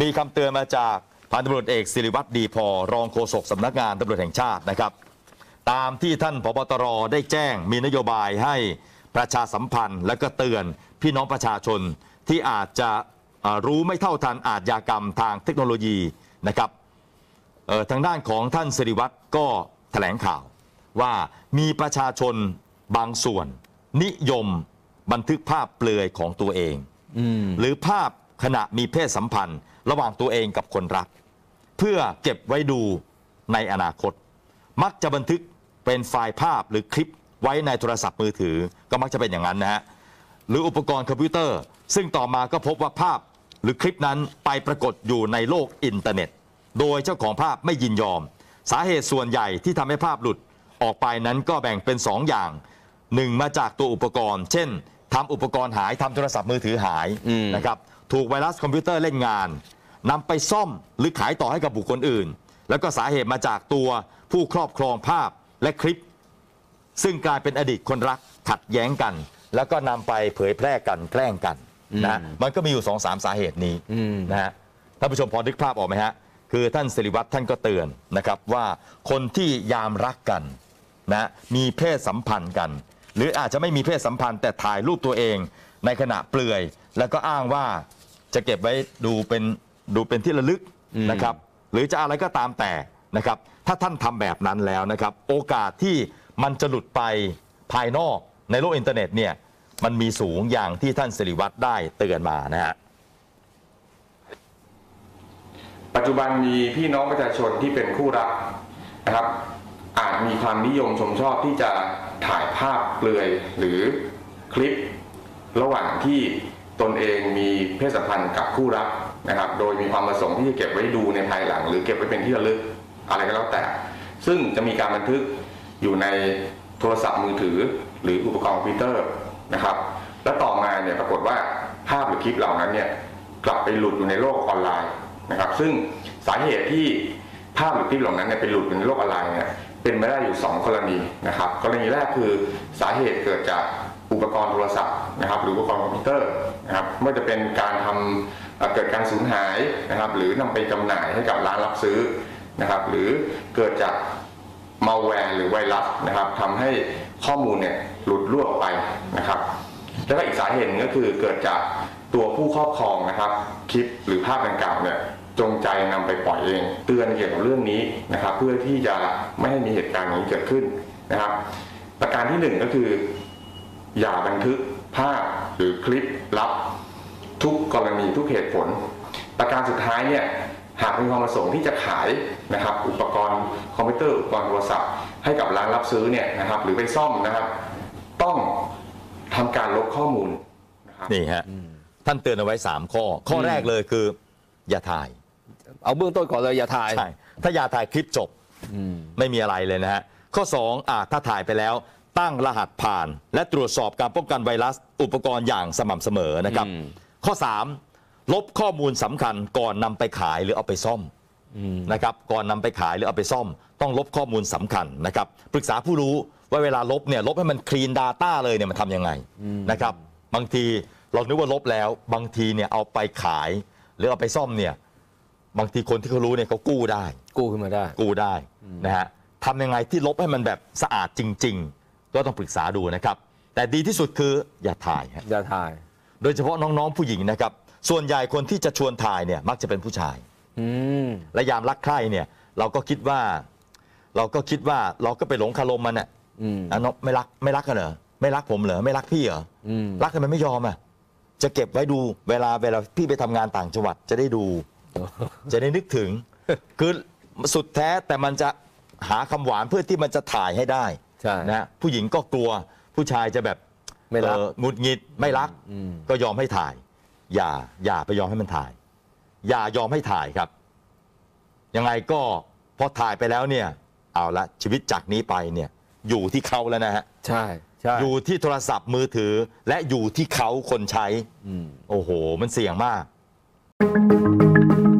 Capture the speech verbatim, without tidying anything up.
มีคำเตือนมาจากพันตำรวจเอกศิริวัตรดีพอรองโฆษกสำนักงานตำรวจแห่งชาตินะครับตามที่ท่านผบ.ตร.ได้แจ้งมีนโยบายให้ประชาสัมพันธ์และก็เตือนพี่น้องประชาชนที่อาจจะรู้ไม่เท่าทันอาชญากรรมทางเทคโนโลยีนะครับทางด้านของท่านศิริวัตรก็แถลงข่าวว่ามีประชาชนบางส่วนนิยมบันทึกภาพเปลือยของตัวเองหรือภาพขณะมีเพศสัมพันธ์ระหว่างตัวเองกับคนรักเพื่อเก็บไว้ดูในอนาคตมักจะบันทึกเป็นไฟล์ภาพหรือคลิปไว้ในโทรศัพท์มือถือก็มักจะเป็นอย่างนั้นนะฮะหรืออุปกรณ์คอมพิวเตอร์ซึ่งต่อมาก็พบว่าภาพหรือคลิปนั้นไปปรากฏอยู่ในโลกอินเทอร์เน็ตโดยเจ้าของภาพไม่ยินยอมสาเหตุส่วนใหญ่ที่ทำให้ภาพหลุดออกไปนั้นก็แบ่งเป็นสองอย่างหนึ่งมาจากตัวอุปกรณ์เช่นทำอุปกรณ์หายทำโทรศัพท์มือถือหายนะครับถูกไวรัสคอมพิวเตอร์เล่นงานนำไปซ่อมหรือขายต่อให้กับบุคคลอื่นแล้วก็สาเหตุมาจากตัวผู้ครอบครองภาพและคลิปซึ่งกลายเป็นอดีตคนรักขัดแย้งกันแล้วก็นำไปเผยแพร่กันแกล้งกันนะมันก็มีอยู่ สองสาม สาเหตุนี้นะฮะท่านผู้ชมพอนึกภาพออกไหมฮะคือท่านศิริวัตรท่านก็เตือนนะครับว่าคนที่ยามรักกันนะมีเพศสัมพันธ์กันหรืออาจจะไม่มีเพศสัมพันธ์แต่ถ่ายรูปตัวเองในขณะเปลือยแล้วก็อ้างว่าจะเก็บไว้ดูเป็นดูเป็นที่ระลึกนะครับหรือจะอะไรก็ตามแต่นะครับถ้าท่านทำแบบนั้นแล้วนะครับโอกาสที่มันจะหลุดไปภายนอกในโลกอินเทอร์เน็ตเนี่ยมันมีสูงอย่างที่ท่านศิริวัตรได้เตือนมานะฮะปัจจุบันมีพี่น้องประชาชนที่เป็นคู่รักนะครับอาจมีความนิยมชมชอบที่จะถ่ายภาพเปลือยหรือคลิประหว่างที่ตนเองมีเพศสัมพันธ์กับคู่รักนะครับโดยมีความประสงค์ที่จะเก็บไว้ดูในภายหลังหรือเก็บไว้เป็นที่ระลึกอะไรก็แล้วแต่ซึ่งจะมีการบันทึกอยู่ในโทรศัพท์มือถือหรืออุปกรณ์คอมพิวเตอร์นะครับและต่อมาเนี่ยปรากฏว่าภาพหรือคลิปเหล่านั้นเนี่ยกลับไปหลุดอยู่ในโลกออนไลน์นะครับซึ่งสาเหตุที่ภาพหรือคลิปเหล่านั้นเนี่ยไปหลุดอยู่ในโลกออนไลน์เนี่ยเป็นไปได้อยู่สองกรณีนะครับกรณีแรกคือสาเหตุเกิดจากอุปกรณ์โทรศัพท์นะครับหรืออุปกรณ์คอมพิวเตอร์นะครับไม่ว่าจะเป็นการทำเกิดการสูญหายนะครับหรือนำไปจำหน่ายให้กับร้านรับซื้อนะครับหรือเกิดจากมัลแวร์หรือไวรัสนะครับทำให้ข้อมูลเนี่ยหลุดรั่วออกไปนะครับแล้วก็อีกสาเหตุนึงก็คือเกิดจากตัวผู้ครอบครองนะครับคลิปหรือภาพดังกล่าวเนี่ยจงใจนำไปปล่อยเองเตือนเกี่ยวกับเรื่องนี้นะครับเพื่อที่จะไม่ให้มีเหตุการณ์นี้เกิดขึ้นนะครับประการที่หนึ่งก็คืออย่าบันทึกภาพหรือคลิปลับทุกกรณีทุกเหตุผลประการสุดท้ายเนี่ยหากมีความประสงค์ที่จะขายนะครับอุปกรณ์คอมพิวเตอร์อุปกรณ์โทรศัพท์ให้กับร้านรับซื้อเนี่ยนะครับหรือไปซ่อมนะครับต้องทำการลบข้อมูลนะครับนี่ฮะท่านเตือนเอาไว้สามข้อข้อแรกเลยคืออย่าถ่ายเอาเบื้องต้นก่อนเลยอย่าถ่ายใช่ถ้าอย่าถ่ายคลิปจบไม่มีอะไรเลยนะฮะข้อสองอ่ะถ้าถ่ายไปแล้วตั้งรหัสผ่านและตรวจสอบการป้องกันไวรัสอุปกรณ์อย่างสม่ำเสมอนะครับข้อสามลบข้อมูลสำคัญก่อนนำไปขายหรือเอาไปซ่อมนะครับก่อนนำไปขายหรือเอาไปซ่อมต้องลบข้อมูลสำคัญนะครับปรึกษาผู้รู้ว่าเวลาลบเนี่ยลบให้มันคลีน Data เลยเนี่ยมันทำยังไงนะครับบางทีเรานึกว่าลบแล้วบางทีเนี่ยเอาไปขายหรือเอาไปซ่อมเนี่ยบางทีคนที่เขารู้เนี่ยเขากู้ได้กู้ขึ้นมาได้กู้ได้นะฮะทำยังไงที่ลบให้มันแบบสะอาดจริงๆก็ต้องปรึกษาดูนะครับแต่ดีที่สุดคืออย่าถ่ายอย่าถ่ายโดยเฉพาะน้องๆผู้หญิงนะครับส่วนใหญ่คนที่จะชวนถ่ายเนี่ยมักจะเป็นผู้ชายและยามรักใคร่เนี่ยเราก็คิดว่าเราก็คิดว่าเราก็ไปหลงคารมมันอ่ะอ่ะน้องไม่รักไม่รักกันเหรอไม่รักผมเหรอไม่รักพี่เหรอรักทำไมไม่ยอมอ่ะจะเก็บไว้ดูเวลาเวลาพี่ไปทำงานต่างจังหวัดจะได้ดูจะได้นึกถึงคือสุดแท้แต่มันจะหาคำหวานเพื่อที่มันจะถ่ายให้ได้นะผู้หญิงก็กลัวผู้ชายจะแบบไม่รักหงุดหงิดไม่รักก็ยอมให้ถ่ายอย่าอย่าไปยอมให้มันถ่ายอย่ายอมให้ถ่ายครับยังไงก็พอถ่ายไปแล้วเนี่ยเอาละชีวิตจากนี้ไปเนี่ยอยู่ที่เขาแล้วนะฮะใช่ใช่อยู่ที่โทรศัพท์มือถือและอยู่ที่เขาคนใช้โอ้โหมันเสี่ยงมาก